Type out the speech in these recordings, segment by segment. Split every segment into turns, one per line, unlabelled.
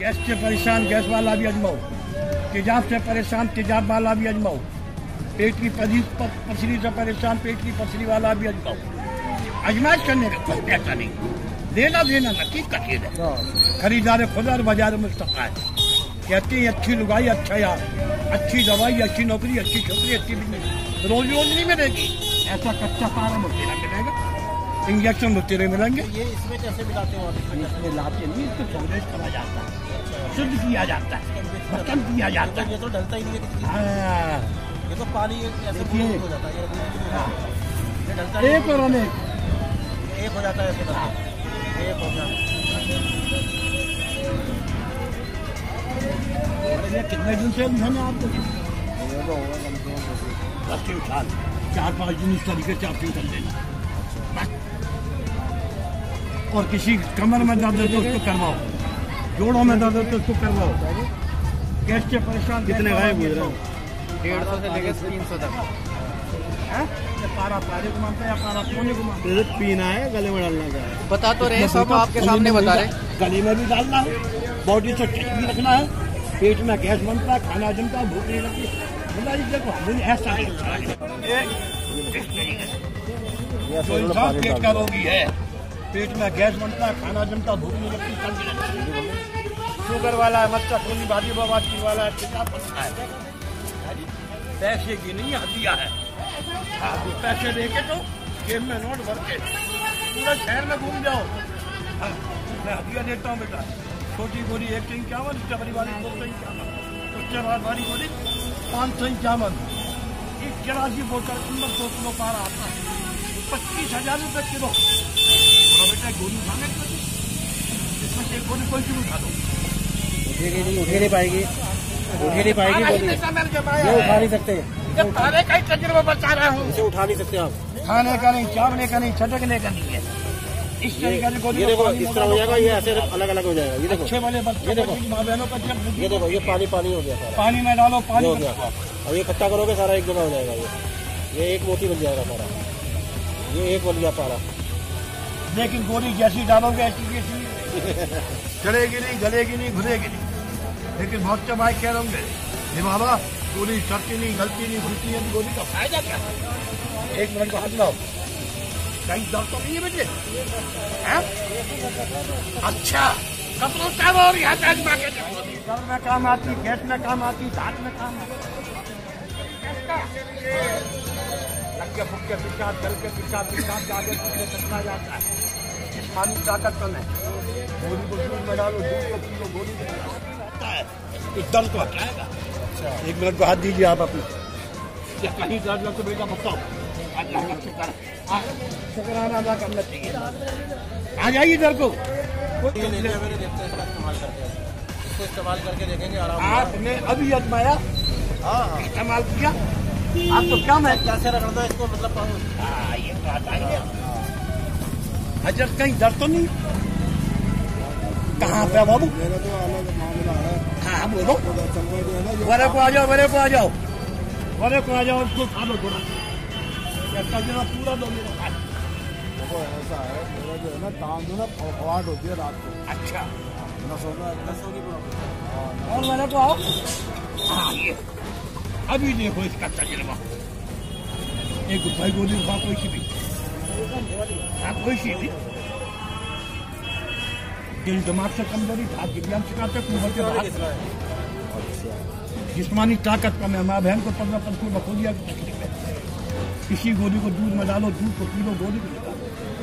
Gas से परेशान gas वाला भी आजमाओ, तेजाब से परेशान तेजाब वाला भी आजमाओ, पेट की पथरी से परेशान पेट की पथरी वाला भी आजमाओ। आजमाइश करने का कोई पैसा नहीं, लेना देना नक्की का खेल है। खरीदार खुदा और बाजार में सफा है। कहते हैं अच्छी लुगाई अच्छा यार, अच्छी दवाई अच्छी नौकरी अच्छी छोकरी अच्छी बिजनेस रोज रोज नहीं मिलेगी। ऐसा कच्चा पारा मुतेरा मिलेगा, इंजेक्शन मुतेरे मिलेंगे।
ये इसमें कैसे मिलाते हो?
इसमें लाते नहीं, इसको चौलेज करा जाता है, शुद्ध किया जाता है, खत्म किया जाता है।
ये तो डलता ही नहीं है।
हाँ
ये तो पानी ऐसे हो जाता है, ये डलता
एक और अनेक
एक हो जाता है, ऐसे एक हो जाता है।
कितने दिन से उठाना आपको? बच्चे उठा 4-5 दिन इस तरीके से आपसे उठा लेना। और किसी कमर में दर्द है तो उसको करवाओ, जोड़ों में दर्द है तो उसको करवाओ। गैस से परेशान
कितने गायब हुए? 150 से लेकर 300 तक।
पारा पारे को मानता है या पारा सोने को मानता है?
पीना है, गले में डालना है।
बता तो रहे सब आपके सामने बता रहे।
गले में भी डालना है, बॉडी से ठीक भी रखना है, पेट में गैस बनता है, खाना जमता है, भूख नहीं लगती। ऐसा पेट का रोगी है, पेट में गैस बनता है, खाना जमता, भूख नहीं लगती, शुगर वाला है, मच्छा खूनी भाजी बवासीर वाला है, पेशाब बनता है। पैसे की नहीं हदिया है। हाँ, पैसे देके तो जेब में नोट भर के पूरा शहर में घूम जाओ। हाँ, मैं हदिया देता हूँ बेटा। छोटी गोली 151, उससे बड़ी वाली 251, उससे बाद वाली गोली 551। एक गिलासी बोतल अंदर 2 किलो पारा आता है, 25,000 रुपये किलो। बोला बेटा गोली उठाने के लिए इसमें से गोली कोई क्यों उठा दो?
उठ नहीं पाएगी, उठ नहीं पाएगी, ये उठा नहीं सकते।
खाने का ही तजुर्बा बता रहा हूँ।
इसे उठा नहीं सकते आप।
खाने का नहीं, चावने का नहीं, छटकने का नहीं है। इस तरीके से
ये देखो इस तरह हो जाएगा, ये ऐसे अलग अलग हो जाएगा। ये देखो
अच्छे वाले बच्चे,
ये देखो
माँ बहनों का
ये देखो ये पानी पानी हो गया सारा।
पानी में डालो, पानी
हो गया। और ये इकट्ठा करोगे सारा एक जगह हो जाएगा। ये एक मोती बन जाएगा सारा, ये एक बलिया पारा।
लेकिन गोली जैसी डालोगे ऐसी चढ़ेगी नहीं, गलेगी नहीं, घुलेगी नहीं। लेकिन बहुत से भाई कह रहे हे बाबा गोली चढ़ती नहीं, गलती नहीं, घुलती है, गोली का फायदा क्या? 1 मिनट को हाथ लाओ, कहीं दर्द तो नहीं है बेटे? अच्छा कपड़ों का और यहाँ सर में काम आती, गैस में काम आती, दांत में काम आती। लक्के फुक्के पिछाड़, जल के पिछाड़ आगे पीछे चलना जाता है। पानी ताकत कम है, गोली को दूध में डालो, दूध को पी लो, गोली को है तो दर्द को हटाएगा। 1 मिनट को हाथ दीजिए आप अपनी, कहीं दर्द लग तो बेटा बताओ। शुक्राना अदा करना चाहिए। आ जाइए इधर को।
इस्तेमाल करके देखेंगे आराम।
आपने अभी आजमाया, इस्तेमाल किया, आपको क्या मैं
कैसे रखना है इसको, मतलब
ये तो बताइए। हजरत कहीं दर्द तो नहीं? कहाँ पे बाबू?
मेरा तो अलग मामला है।
हाँ बोलो। बड़े को आ जाओ, बड़े को आ जाओ, बड़े को आ जाओ, उसको खा लो थोड़ा, तजुर्बा पूरा दो मेरे साथ।
देखो ऐसा है, मेरा जो है ना काम जो ना फवाट होती है रात को।
अच्छा
नसों की प्रॉब्लम।
और मेरे को आओ। हाँ ये अभी देखो इसका तजुर्बा। एक भाई गोली उठा, कोई सी भी, कोई सी भी। दिल दिमाग से कमजोरी था, गिरियाम सिखाते जिस्मानी ताकत कम है। माँ बहन को 15% बखोलिया की तकलीफ है। किसी गोली को दूध में डालो, दूध को पी लो, गोली को निकालो।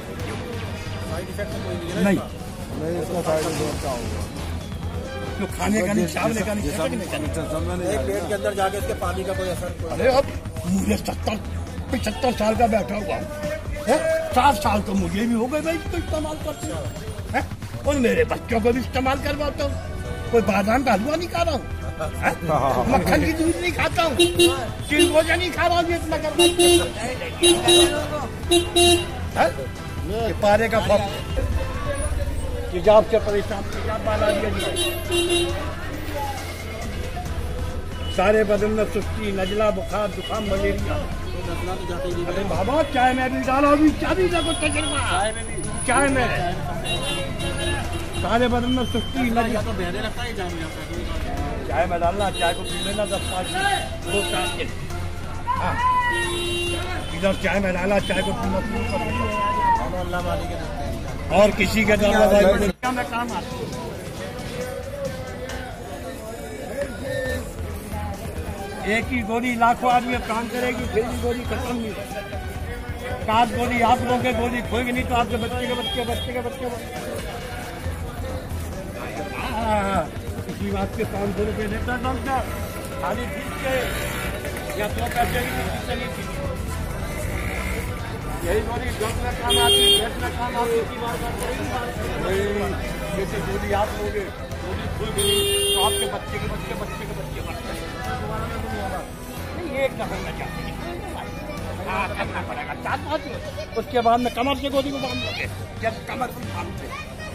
नहीं
इसका साइड इफेक्ट क्या होगा?
जो खाने का नहीं, चावले का नहीं,
पेट के अंदर जाके इसके पानी का कोई असर?
अरे अब मुझे 70-75 साल का बैठा हुआ है, 7 साल तो मुझे भी हो गए भाई इसको इस्तेमाल करते हैं, और मेरे बच्चों को भी इस्तेमाल करवाता हूँ। कोई बादाम का हलवा नहीं खा रहा हूँ, मक्खन की दूध नहीं खाता हूँ, चिलगोजा नहीं खा रहा हूँ। इतना कर पारे का फल तेजाब से परेशान, तेजाब वाला सारे बदन में सुस्ती, नजला, बुखार, जुकाम, मलेरिया। अरे बाबा चाय में भी डालो, अभी चाय भी देखो तजुर्बा, चाय में सारे बदन में सुस्ती लगी।
तो बहने लगता है जाम जाता है।
चाय में डालना, चाय को पी लेना 10-5 मिनट, 2 4 दिन। हाँ, इधर चाय में डाला, चाय को पीना शुरू कर दिया।
अल्लाह मालिक के
और किसी के दर्द में काम आता है। एक ही गोली लाखों आदमी काम करेगी, फिर भी गोली खत्म नहीं होगी। 7 गोली आप लोगों के गोली खोएगी नहीं तो आपके बच्चे के बच्चे बच्चे के बच्चे। इसी बात के 500 रुपये देता डॉक्टर, खाली फीस के या तो पैसे की चली थी। यही गोली डॉक्टर में काम आती, पेट में काम आती। इसी बात जैसे गोली आप लोगे, गोली खुल गई तो आपके बच्चे के बच्चे बच्चे के बच्चे बढ़ते हैं। नहीं, एक दफा में जाते हैं। हाँ, करना पड़ेगा 4-5 दिन। उसके बाद में कमर से गोली को बांध दोगे, जब कमर को बांधते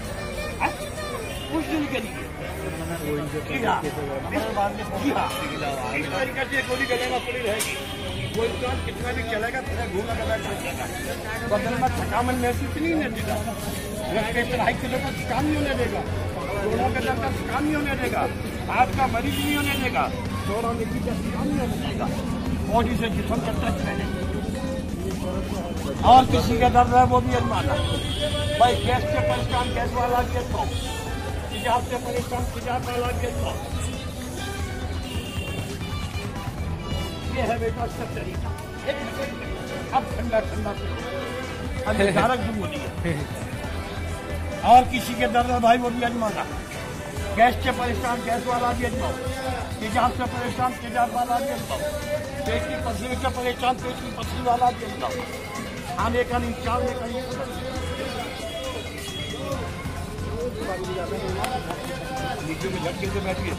कुछ दिन के लिए इस तरीके से गोली गलेगा पड़ी रहेगी। कोई इंसान कितना भी चलेगा फिर घूमा कर बैठा बदल में थकान महसूस नहीं होने देगा। रस्ते पर 2.5 किलो का काम नहीं होने देगा, दोनों के दर्द का काम नहीं होने देगा, हाथ का मरीज नहीं होने देगा, दोनों में काम नहीं होने देगा। बॉडी से जिसम का टच रहेगा। और किसी का दर्द है वो भी अजमाना। भाई गैस से परेशान, गैस वाला के तो तेजाब से परेशान, तेजाब वाला के तो ये है बेटा सब तरीका। अब ठंडा ठंडा अभी धारक भी होती है। और किसी के दर्द है भाई वो भी अजमाना। गैस से परेशान, गैस वाला भी अजमाओ। तेजाब से परेशान, तेजाब वाला भी अजमाओ। पेट की पथरी से परेशान, पेट की पथरी वाला भी अजमाओ। खाने का नहीं, चावने का नहीं। नीचे में झटके से बैठिए।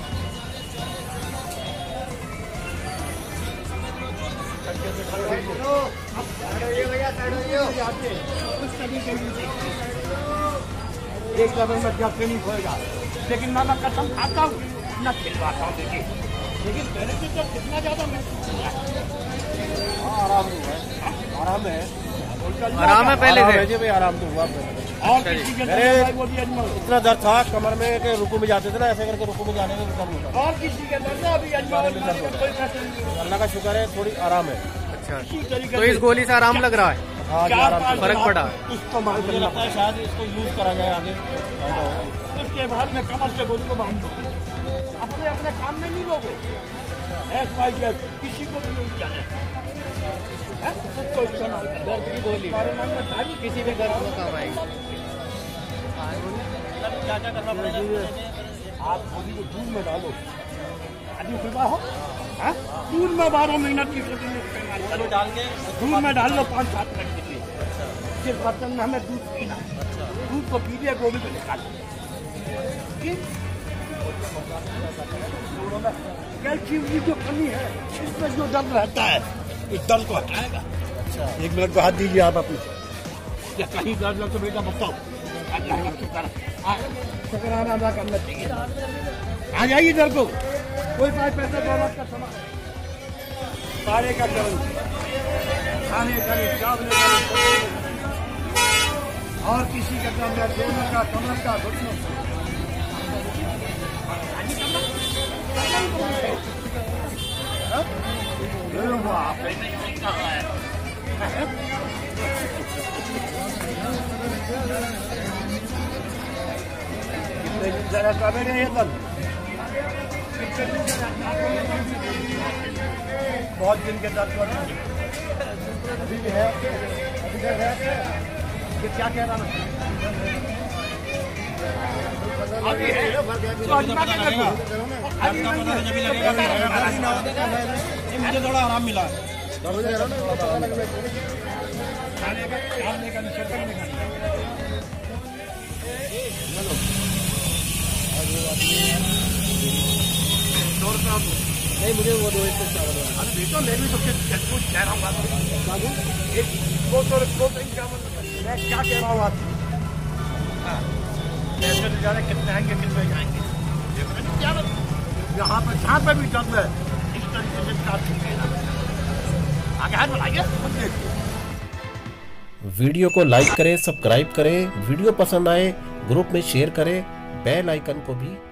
एक कदम में क्या ट्रेनिंग होएगा, लेकिन मैं कसम खाता हूँ न खिलवाता हूँ। देखिए लेकिन पहले से तो कितना ज्यादा महसूस किया।
आराम है
आराम है पहले से
भाई, आराम तो हुआ।
और किसी के
इतना दर्द था कमर में कि रुकू में जाते थे ना, ऐसे करके रुकू में जाने में कम होता।
और किसी के दर्द अभी
अल्लाह का शुक्र है, थोड़ी आराम है।
अच्छा, तो इस गोली से आराम लग रहा है?
हाँ,
फर्क पड़ा?
इस्तेमाल
मुझे लगता है शायद इसको यूज करा जाए आगे।
उसके बाद में कमर से गोली को बांध दो। अपने अपने काम में नहीं लोगे, किसी को भी नहीं जाने।
दर्द की गोली किसी भी दर्द में काम आएगी।
क्या क्या करना पड़ेगा?
आप गोली को दूध में डालो, आदमी सुबह हो दूध में 12 मिनट की इस्तेमाल
डाल के
दूध में डाल लो 5-7 मिनट के लिए। फिर बर्तन में हमें दूध पीना, दूध को पी लिया, गोली को निकाल। कैल्शियम की जो कमी है इसमें जो दर्द रहता है इस दर्द को हटाएगा।
अच्छा,
1 मिनट को हाथ दीजिए आप अपने। या कहीं दर्द लग तो बेटा बताओ, शुक्राना अदा करना चाहिए। आ जाइए इधर को, कोई पैसे दौलत का सामान सारे का करें, खाने का नहीं, चावल का नहीं, और किसी का दर्द है दोनों का, कमर का, घुटनों का। जरा सवेरे ये दर्द बहुत दिन के दर्द अभी भी है। ये क्या कह रहा है? अभी है तो अजमा के देखो।
मुझे थोड़ा आराम मिला।
खाने का निषेधन
नहीं, मुझे वो 2 चावल।
अरे बेटा मैं भी तो कुछ कह रहा हूँ बात। एक 2-3 चावल मैं क्या कह रहा हूँ बात। पैसे तो जा रहे कितने आएंगे कितने जाएंगे। यहाँ पर जहाँ पे भी दर्द है इस तरीके से काट सकते हैं। आगे हाथ बढ़ाइए।
वीडियो को लाइक करें, सब्सक्राइब करें। वीडियो पसंद आए ग्रुप में शेयर करें, बेल आइकन को भी